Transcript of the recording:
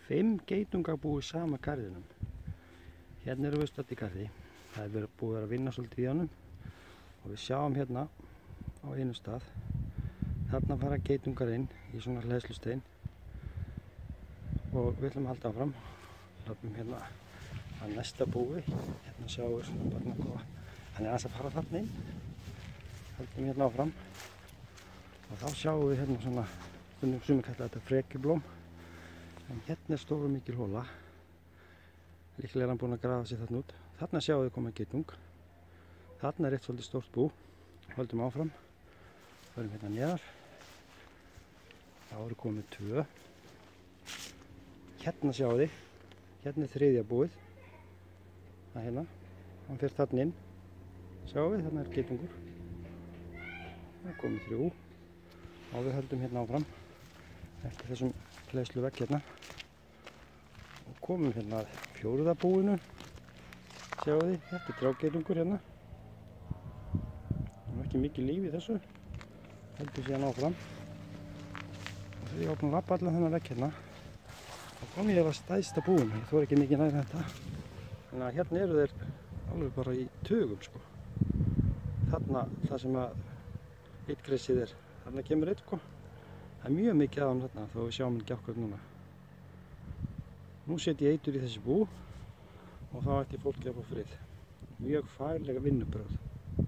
5 geitungar búið í sama garðinum. Hérna erum við stödd í garði. Það er búið að vinna svolítið í honum og við sjáum hérna á einu stað. Þarna fara geitungar inn í svona hleðslustein og við ætlum að halda áfram. Löpum hérna að næsta búi. Hérna sjáum við svona barnakofa. Hann er aðeins að fara þarna inn. Höldum hérna áfram og þá sjáum við hérna svona, sumir kalla þetta frekjublóm. En hérna er stór og mikil hóla. Líklega er hann búinn að grafa sér þarna út. Þarna sjáum við koma geitung. Þarna er eitt svolítið stórt bú. Höldum áfram. Förum hérna neðar. Þá eru komið 2. Hérna sjáum við. Hérna er 3. búið. Það er hérna. Hann fer þarna inn. Sjáum við, þarna er geitungur. Það er komið 3. Og við höldum hérna áfram. Eftir þessum hleðsluvegg hérna. Og komum hérna að 4. búinu. Sjáu þið, þetta er trjágeitungur hérna. Það er ekki mikið líf í þessu. Heldur síðan áfram. Og þegar ég var búinn að labba allan þennan vegg hérna, þá kom ég að stærsta búinu. Ég þori ekki mikið nær þetta. Þannig að hérna eru þeir alveg bara í tugum sko. Þarna, það sem að eitgressið er, þarna kemur eitt sko. Það er mjög mikið af hann þarna, þó við sjáum ekki akkurat núna. Nú set ég eitur í þessi bú og þá ætti fólkið að fá frið. Mjög faglega vinnubrögð.